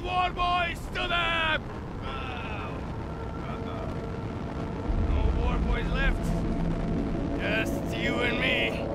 wall, boys! To them! No more boys left. Just you and me.